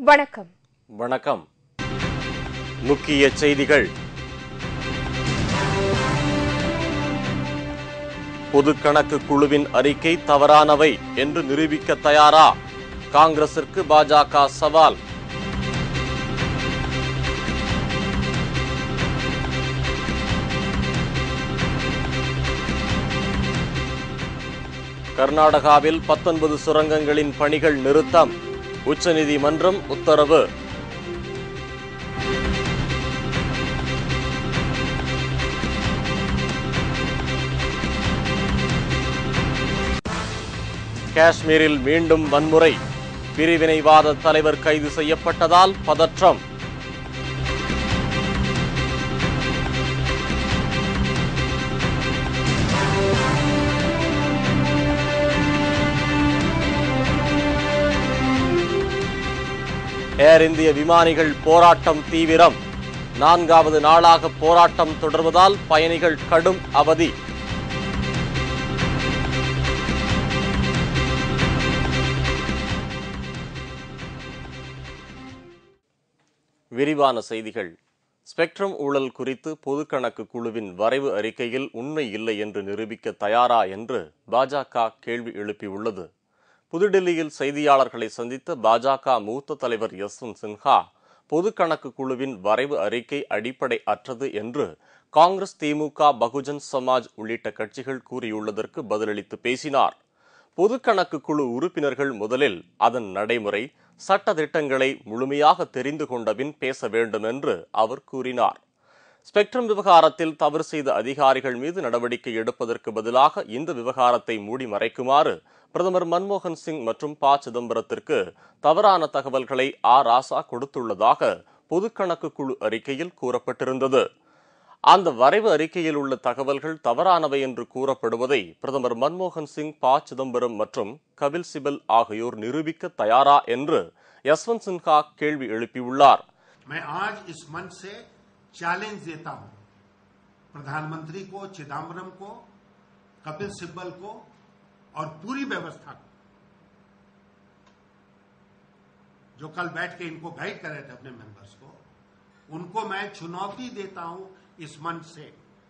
வணக்கம். வணக்கம். முக்கிய செய்திகள். பொதுக்கணக்கு குழுவின் அறிக்கை தவறானவை என்று நிரூபிக்க தயாரா? காங்கிரசிற்கு பாஜக சவால். கர்நாடகாவில் 19 சுரங்கங்களின் பணிகள் நிறுத்தம். உச்சநீதிமன்றம் உத்தரவு. காஷ்மீரில் மீண்டும் வன்முறை. பிரிவினைவாத தலைவர் கைது செய்யப்பட்டதால் பதற்றம். ஏர் இந்திய விமானிகள் போராட்டம் தீவிரம். 4வது நாளாக போராட்டம் தொடர்வதால் பயணிகள் கடும் அவதி. விரிவான செய்திகள். ஸ்பெக்ட்ரம் ஊழல் குறித்து பொதுக்கணக்கு குழுவின் வரைவு அறிக்கையில் உண்மை இல்லை என்று நிரூபிக்க தயாரா என்று பாஜக கேள்வி எழுப்பியுள்ளது. புதுடில்லியில் செய்தியாளர்களை சந்தித்த பாஜக மூத்த தலைவர் யஷ்வந்த் சின்ஹா, பொதுக்கணக்கு குழுவின் வரைவு அறிக்கை அடிப்படை அற்றது என்று காங்கிரஸ், திமுக, பகுஜன் சமாஜ் உள்ளிட்ட கட்சிகள் கூறியுள்ளதற்கு பதிலளித்து பேசினார். பொதுக்கணக்கு குழு உறுப்பினர்கள் முதலில் அதன் நடைமுறை, சட்ட திட்டங்களை முழுமையாக தெரிந்து கொண்டபின் பேச வேண்டும் என்று அவர் கூறினார். ஸ்பெக்ட்ரம் விவகாரத்தில் தவறு செய்த அதிகாரிகள் மீது நடவடிக்கை எடுப்பதற்கு பதிலாக இந்த விவகாரத்தை மூடி மறைக்குமாறு பிரதமர் மன்மோகன் சிங் மற்றும் ப. சிதம்பரத்திற்கு தவறான தகவல்களை ராசா கொடுத்துள்ளதாக பொதுக்கணக்கு குழு அறிக்கையில் கூறப்பட்டிருந்தது. அந்த வரைவு அறிக்கையில் உள்ள தகவல்கள் தவறானவை என்று கூறப்படுவதை பிரதமர் மன்மோகன் சிங், ப. சிதம்பரம் மற்றும் கபில் சிபல் ஆகியோர் நிரூபிக்க தயாரா என்று யஷ்வந்த் சின்ஹா கேள்வி எழுப்பியுள்ளார். चैलेंज देता हूं प्रधानमंत्री को, चिदम्बरम को, कपिल सिब्बल को और पूरी व्यवस्था को, जो कल बैठ के इनको गाइड कर रहे थे अपने मेंबर्स को, उनको मैं चुनौती देता हूं इस मंच से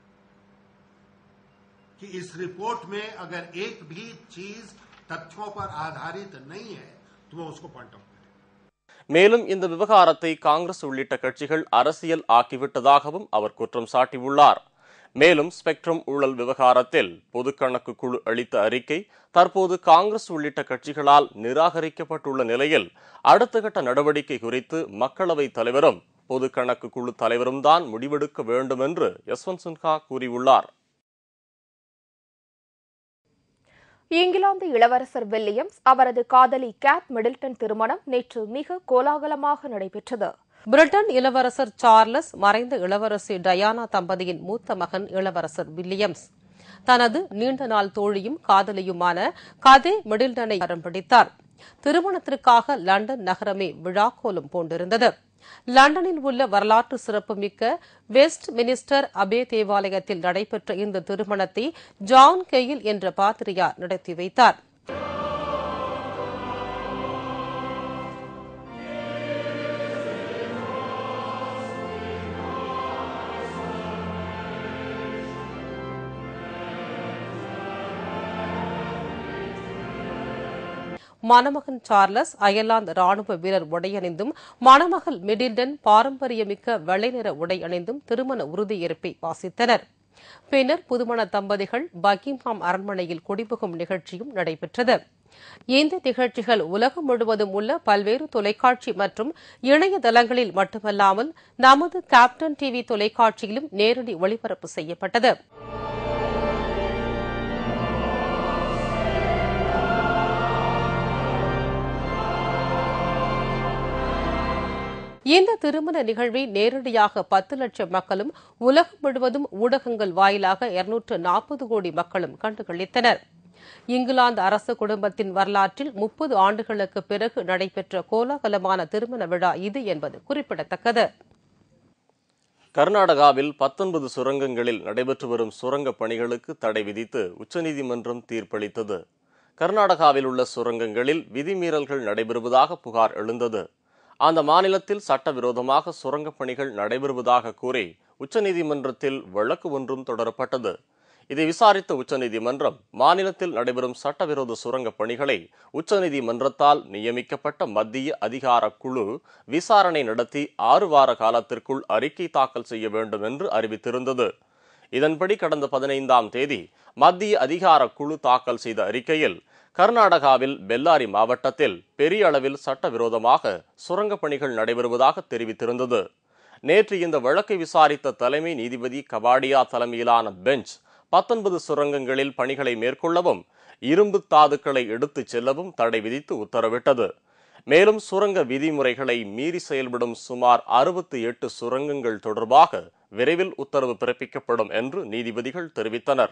कि इस रिपोर्ट में अगर एक भी चीज तथ्यों पर आधारित नहीं है तो वो उसको पॉइंट आउट. மேலும் இந்த விவகாரத்தை காங்கிரஸ் உள்ளிட்ட கட்சிகள் அரசியல் ஆக்கிவிட்டதாகவும் அவர் குற்றம் சாட்டியுள்ளார். மேலும் ஸ்பெக்ட்ரம் ஊழல் விவகாரத்தில் பொதுக்கணக்கு குழு அளித்த அறிக்கை தற்போது காங்கிரஸ் உள்ளிட்ட கட்சிகளால் நிராகரிக்கப்பட்டுள்ள நிலையில் அடுத்த கட்ட நடவடிக்கை குறித்து மக்களவைத் தலைவரும் பொதுக்கணக்கு குழு தலைவரும் தான் முடிவெடுக்க வேண்டும் என்று யஷ்வந்த் சின்ஹா கூறியுள்ளார். இங்கிலாந்து இளவரசர் வில்லியம்ஸ், அவரது காதலி கேட் மிடில்டன் திருமணம் நேற்று மிக கோலாகலமாக நடைபெற்றது. பிரிட்டன் இளவரசர் சார்லஸ், மறைந்த இளவரசி டயானா தம்பதியின் மூத்த மகன் இளவரசர் வில்லியம்ஸ் தனது நீண்ட நாள் தோழியும் காதலியுமான கதே மிடில்டனை கரம் பிடித்தார். திருமணத்திற்காக லண்டன் நகரமே விழாக்கோலம் பூண்டிருந்தது. லண்டனில் உள்ள வரலாற்று சிறப்புமிக்க வெஸ்ட் மினிஸ்டர் அபே தேவாலயத்தில் நடைபெற்ற இந்த திருமணத்தை ஜான் கெயில் என்ற பாதிரியார் நடத்தி வைத்தார். மணமகன் சார்லஸ் அயர்லாந்து ராணுவ வீரர் உடையணிந்தும், மணமகள் மிடில்டன் பாரம்பரியமிக்க வெள்ளை நிற உடை அணிந்தும் திருமண உறுதியேற்பை வாசித்தனர். பின்னர் புதுமண தம்பதிகள் பக்கிங்ஹாம் அரண்மனையில் குடிபுகும் நிகழ்ச்சியும் நடைபெற்றது. இந்த நிகழ்ச்சிகள் உலகம் முழுவதும் உள்ள பல்வேறு தொலைக்காட்சி மற்றும் இணையதளங்களில் மட்டுமல்லாமல் நமது கேப்டன் டிவி தொலைக்காட்சியிலும் நேரடி ஒளிபரப்பு செய்யப்பட்டது. இந்த திருமண நிகழ்வை நேரடியாக 10 லட்சம் மக்களும், உலகம் முழுவதும் ஊடகங்கள் வாயிலாக 240 கோடி மக்களும் கண்டுகளித்தனர். இங்கிலாந்து அரச குடும்பத்தின் வரலாற்றில் 30 ஆண்டுகளுக்கு பிறகு நடைபெற்ற கோலாகலமான திருமண விழா இது என்பது குறிப்பிடத்தக்கது. கர்நாடகாவில் 19 சுரங்கங்களில் நடைபெற்று வரும் சுரங்கப் பணிகளுக்கு தடை விதித்து உச்சநீதிமன்றம் தீர்ப்பளித்தது. கர்நாடகாவில் உள்ள சுரங்கங்களில் விதிமீறல்கள் நடைபெறுவதாக புகார் எழுந்தது. அந்த மாநிலத்தில் சட்டவிரோதமாக சுரங்கப் பணிகள் நடைபெறுவதாக கூறி உச்சநீதிமன்றத்தில் வழக்கு ஒன்றும் தொடரப்பட்டது. இதை விசாரித்த உச்சநீதிமன்றம் மாநிலத்தில் நடைபெறும் சட்டவிரோத சுரங்கப் பணிகளை உச்சநீதிமன்றத்தால் நியமிக்கப்பட்ட மத்திய அதிகார குழு விசாரணை நடத்தி 6 வார காலத்திற்குள் அறிக்கை தாக்கல் செய்ய வேண்டும் என்று அறிவித்திருந்தது. இதன்படி கடந்த 15ஆம் தேதி மத்திய அதிகார குழு தாக்கல் செய்த அறிக்கையில் கர்நாடகாவில் பெல்லாரி மாவட்டத்தில் பெரிய அளவில் சட்டவிரோதமாக சுரங்கப் பணிகள் நடைபெறுவதாக தெரிவித்திருந்தது. நேற்று இந்த வழக்கை விசாரித்த தலைமை நீதிபதி கபாடியா தலைமையிலான பெஞ்ச் 19 சுரங்கங்களில் பணிகளை மேற்கொள்ளவும் இரும்பு தாதுக்களை எடுத்துச் செல்லவும் தடை விதித்து உத்தரவிட்டது. மேலும் சுரங்க விதிமுறைகளை மீறி செயல்படும் சுமார் 68 சுரங்கங்கள் தொடர்பாக விரைவில் உத்தரவு பிறப்பிக்கப்படும் என்று நீதிபதிகள் தெரிவித்தனர்.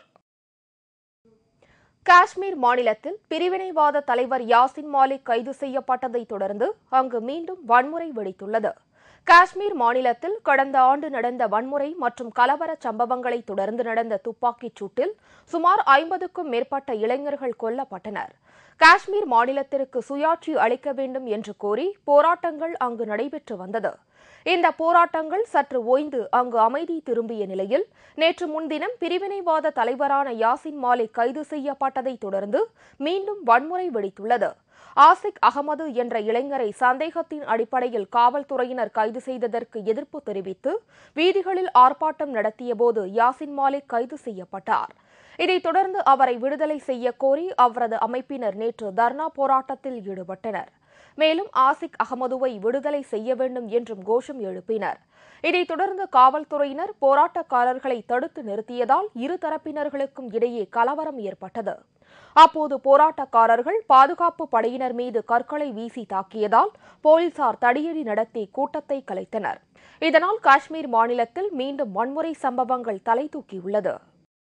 காஷ்மீர் மாநிலத்தில் பிரிவினைவாத தலைவர் யாசின் மாலிக் கைது செய்யப்பட்டதை தொடர்ந்து அங்கு மீண்டும் வன்முறை வெடித்துள்ளது. காஷ்மீர் மாநிலத்தில் கடந்த ஆண்டு நடந்த வன்முறை மற்றும் கலவர சம்பவங்களை தொடர்ந்து நடந்த துப்பாக்கிச் சூட்டில் சுமார் 50க்கும் மேற்பட்ட இளைஞர்கள் கொல்லப்பட்டனர். காஷ்மீர் மாநிலத்திற்கு சுயாட்சி அளிக்க வேண்டும் என்று கோரி போராட்டங்கள் அங்கு நடைபெற்று வந்தது. இந்த போராட்டங்கள் சற்று ஓய்ந்து அங்கு அமைதி திரும்பிய நிலையில் நேற்று முன்தினம் பிரிவினைவாத தலைவரான யாசின் மாலிக் கைது செய்யப்பட்டதை தொடர்ந்து மீண்டும் வன்முறை வெடித்துள்ளது. ஆசிக் அகமது என்ற இளைஞரை சந்தேகத்தின் அடிப்படையில் காவல்துறையினர் கைது செய்ததற்கு எதிர்ப்பு தெரிவித்து வீதிகளில் ஆர்ப்பாட்டம் நடத்தியபோது யாசின் மாலிக் கைது செய்யப்பட்டார். இதைத் தொடர்ந்து அவரை விடுதலை செய்ய கோரி அவரது அமைப்பினர் நேற்று தர்ணா போராட்டத்தில் ஈடுபட்டனர். மேலும் ஆசிக் அகமதுவை விடுதலை செய்ய வேண்டும் என்றும் கோஷம் எழுப்பினர். இதைத் தொடர்ந்து காவல்துறையினர் போராட்டக்காரர்களை தடுத்து நிறுத்தியதால் இரு தரப்பினர்களுக்கும் இடையே கலவரம் ஏற்பட்டது. அப்போது போராட்டக்காரர்கள் பாதுகாப்பு படையினர் மீது கற்களை வீசி தாக்கியதால் போலீசார் தடியடி நடத்தி கூட்டத்தை கலைத்தனர். இதனால் காஷ்மீர் மாநிலத்தில் மீண்டும் வன்முறை சம்பவங்கள் தலை தூக்கியுள்ளது.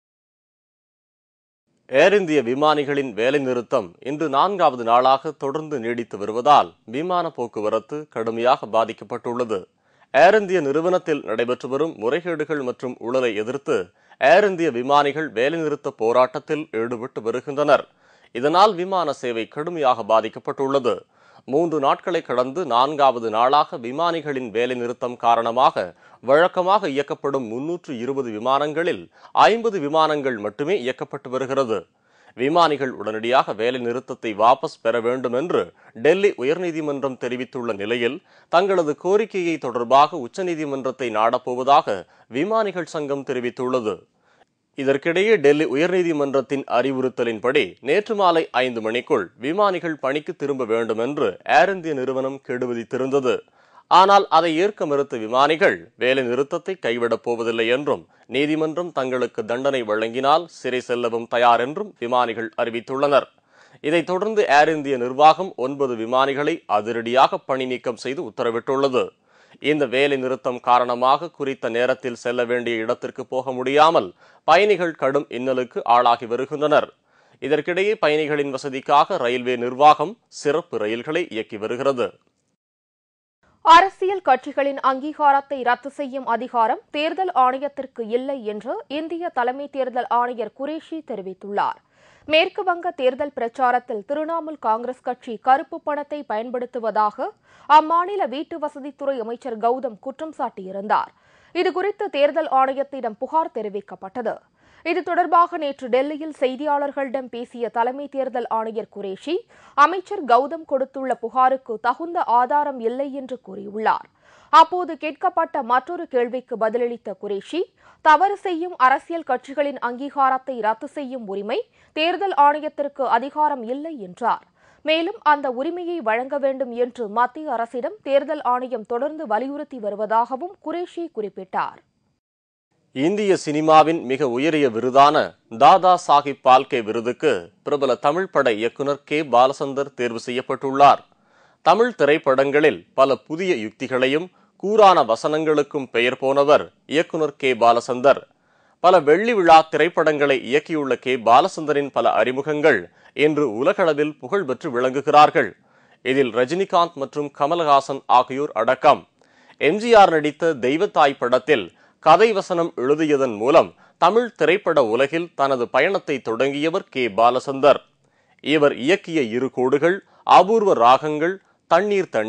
ஏர் இந்திய விமானிகளின் வேலைநிறுத்தம் இன்று 4வது நாளாக தொடர்ந்து நீடித்து வருவதால் விமான போக்குவரத்து கடுமையாக பாதிக்கப்பட்டுள்ளது. ஏர் இந்திய நிறுவனத்தில் நடைபெற்று வரும் முறைகேடுகள் மற்றும் ஊழலை எதிர்த்து ஏர் இந்திய விமானிகள் வேலைநிறுத்த போராட்டத்தில் ஈடுபட்டு வருகின்றனர். இதனால் விமான சேவை கடுமையாக பாதிக்கப்பட்டுள்ளது. 3 நாட்களை கடந்து 4வது நாளாக விமானிகளின் வேலைநிறுத்தம் காரணமாக வழக்கமாக இயக்கப்படும் 320 விமானங்களில் 50 விமானங்கள் மட்டுமே இயக்கப்பட்டு வருகிறது. விமானிகள் உடனடியாக வேலை நிறுத்தத்தை வாபஸ் பெற வேண்டும் என்று டெல்லி உயர்நீதிமன்றம் தெரிவித்துள்ள நிலையில் தங்களது கோரிக்கையை தொடர்பாக உச்சநீதிமன்றத்தை நாடப்போவதாக விமானிகள் சங்கம் தெரிவித்துள்ளது. இதற்கிடையே டெல்லி உயர்நீதிமன்றத்தின் அறிவுறுத்தலின்படி நேற்று மாலை 5 மணிக்குள் விமானிகள் பணிக்கு திரும்ப வேண்டும் என்று ஏர் இந்திய நிறுவனம் கெடு விதித்திருந்தது. ஆனால் அதை ஏற்க மறுத்த விமானிகள் வேலை நிறுத்தத்தை கைவிடப் போவதில்லை என்றும் நீதிமன்றம் தங்களுக்கு தண்டனை வழங்கினால் சிறை செல்லவும் தயார் என்றும் விமானிகள் அறிவித்துள்ளனர். இதைத் தொடர்ந்து ஏர் இந்திய நிர்வாகம் 9 விமானிகளை அதிரடியாக பணி நீக்கம் செய்து உத்தரவிட்டுள்ளது. இந்த வேலை நிறுத்தம் காரணமாக குறித்த நேரத்தில் செல்ல வேண்டிய இடத்திற்கு போக முடியாமல் பயணிகள் கடும் இன்னலுக்கு ஆளாகி வருகின்றனர். இதற்கிடையே பயணிகளின் வசதிக்காக ரயில்வே நிர்வாகம் சிறப்பு ரயில்களை இயக்கி வருகிறது. அரசியல் கட்சிகளின் அங்கீகாரத்தை ரத்து செய்யும் அதிகாரம் தேர்தல் ஆணையத்திற்கு இல்லை என்று இந்திய தலைமை தேர்தல் ஆணையர் குரேஷி தெரிவித்துள்ளார். மேற்கு வங்க தேர்தல் பிரச்சாரத்தில் திரிணாமுல் காங்கிரஸ் கட்சி கருப்பு பணத்தை பயன்படுத்துவதாக அம்மாநில வீட்டு வசதித்துறை அமைச்சர் கௌதம் குற்றம் சாட்டியிருந்தார். இதுகுறித்து தேர்தல் ஆணையத்திடம் புகார் தெரிவிக்கப்பட்டது. இது தொடர்பாக நேற்று டெல்லியில் செய்தியாளர்களிடம் பேசிய தலைமை தேர்தல் ஆணையர் குரேஷி அமைச்சர் கௌதம் கொடுத்துள்ள புகாருக்கு தகுந்த ஆதாரம் இல்லை என்று கூறியுள்ளார். அப்போது கேட்கப்பட்ட மற்றொரு கேள்விக்கு பதிலளித்த குரேஷி தவறு செய்யும் அரசியல் கட்சிகளின் அங்கீகாரத்தை ரத்து செய்யும் உரிமை தேர்தல் ஆணையத்திற்கு அதிகாரம் இல்லை என்றார். மேலும் அந்த உரிமையை வழங்க வேண்டும் என்று மத்திய அரசிடம் தேர்தல் ஆணையம் தொடர்ந்து வலியுறுத்தி வருவதாகவும் குரேஷி குறிப்பிட்டார். இந்திய சினிமாவின் மிக உயரிய விருதான தாதா சாஹிப் பால்கே விருதுக்கு பிரபல தமிழ் பட இயக்குனர் கே பாலசந்தர் தேர்வு செய்யப்பட்டுள்ளார். தமிழ் திரைப்படங்களில் பல புதிய யுக்திகளையும் கூரான வசனங்களுக்கும் பெயர் போனவர் இயக்குனர் கே பாலசந்தர். பல வெள்ளி விழா திரைப்படங்களை இயக்கியுள்ள கே பாலசந்தரின் பல அறிமுகங்கள் இன்று உலகளவில் புகழ் பெற்று விளங்குகிறார்கள். இதில் ரஜினிகாந்த் மற்றும் கமல்ஹாசன் ஆகியோர் அடக்கம். எம்ஜிஆர் நடித்த தெய்வத்தாய் படத்தில் கதை வசனம் எழுதியதன் மூலம் தமிழ் திரைப்பட உலகில் தனது பயணத்தை தொடங்கியவர் கே பாலசந்தர். இவர் இயக்கிய 2 கோடுகள், அபூர்வ ராகங்கள், தண்ணீர் தண்ணீர்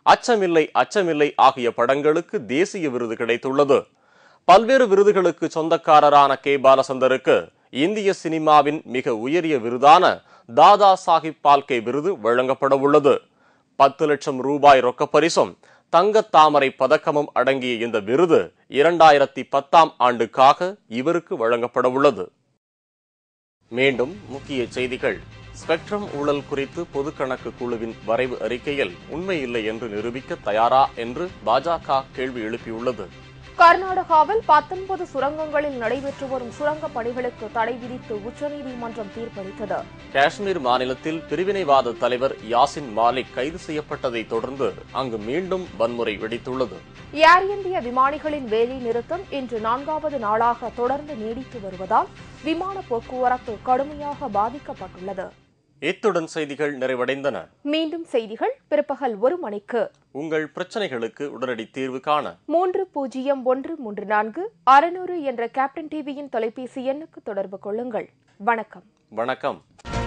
அச்சமில்லை அச்சமில்லை ஆகிய படங்களுக்கு தேசிய விருது கிடைத்துள்ளது. பல்வேறு விருதுகளுக்கு சொந்தக்காரரான கே. பாலச்சந்தருக்கு இந்திய சினிமாவின் மிக உயரிய விருதான தாதா சாஹிப் பால்கே விருது வழங்கப்பட உள்ளது. 10 லட்சம் ரூபாய் ரொக்கப்பரிசும் தங்கத் தாமரை பதக்கமும் அடங்கிய இந்த விருது 2010ஆம் ஆண்டுக்காக இவருக்கு வழங்கப்பட உள்ளது. மீண்டும் முக்கிய செய்திகள். ஸ்பெக்ட்ரம் ஊழல் குறித்து பொது கணக்கு குழுவின் வரைவு அறிக்கையில் உண்மை இல்லை என்று நிரூபிக்க தயாரா என்று பாஜக கேள்வி எழுப்பியுள்ளது. கர்நாடகாவில் 19 சுரங்கங்களில் நடைபெற்று வரும் சுரங்க பணிகளுக்கு தடை விதித்து உச்சநீதிமன்றம் தீர்ப்பளித்தது. காஷ்மீர் மாநிலத்தில் பிரிவினைவாத தலைவர் யாசின் மாலிக் கைது செய்யப்பட்டதை தொடர்ந்து அங்கு மீண்டும் வன்முறை வெடித்துள்ளது. ஏர் இந்தியா விமானிகளின் வேலை நிறுத்தம் இன்று 4வது நாளாக தொடர்ந்து நீடித்து வருவதால் விமான போக்குவரத்து கடுமையாக பாதிக்கப்பட்டுள்ளது. இத்துடன் செய்திகள் நிறைவடைந்தன. மீண்டும் செய்திகள் பிற்பகல் 1 மணிக்கு. உங்கள் பிரச்சனைகளுக்கு உடனடி தீர்வு காண 300134 600 என்ற கேப்டன் டிவியின் தொலைபேசி எண்ணுக்கு தொடர்பு கொள்ளுங்கள். வணக்கம். வணக்கம்.